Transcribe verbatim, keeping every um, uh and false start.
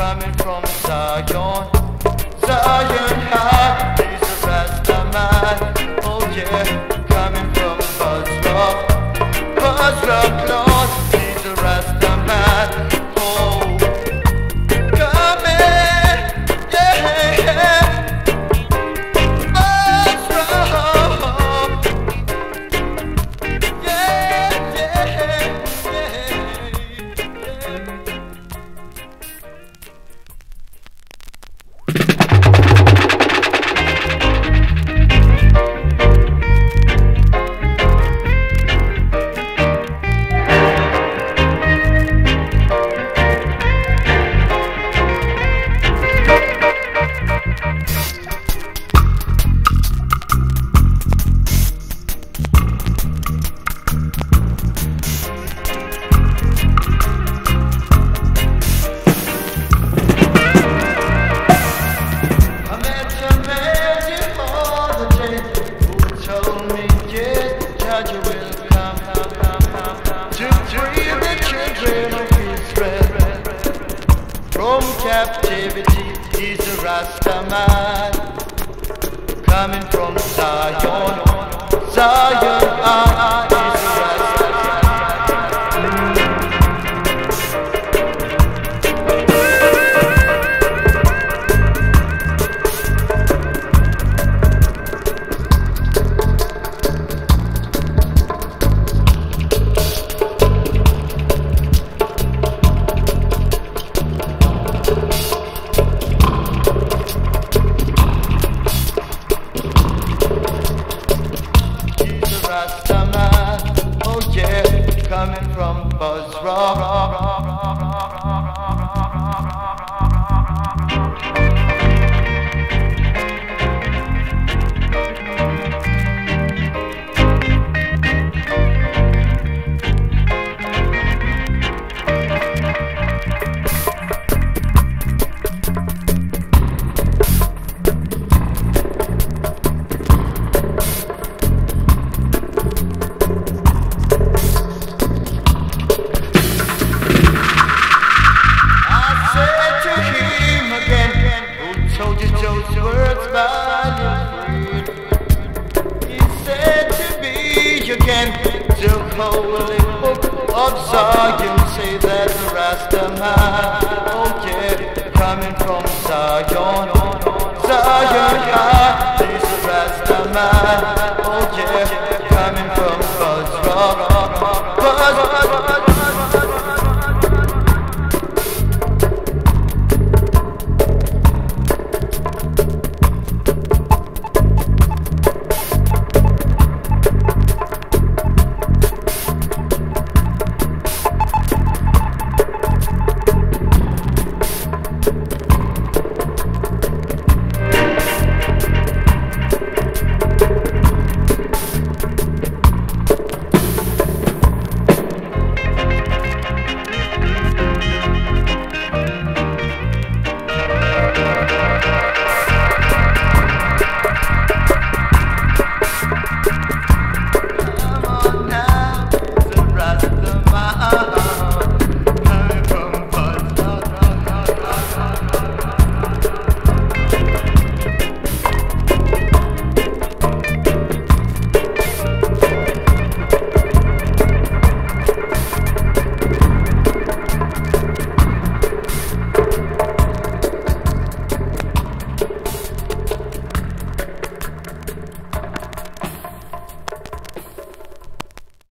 coming from Zion, Zion high. He's a Rasta man, oh yeah, coming from Buzzrock, Buzzrock Lord. He's a Rasta man, oh, coming, yeah, yeah. Buzzrock, yeah, yeah, yeah. Captivity, he's a Rasta man, coming from Zion, Zion, ah, he's a Rasta Rasta man, oh yeah, coming from Buzzrock. Those words valued, he said to be again, to holy book of Zion, say that the Rasta man, oh yeah, coming from Zion, Zion high, he's a Rasta man.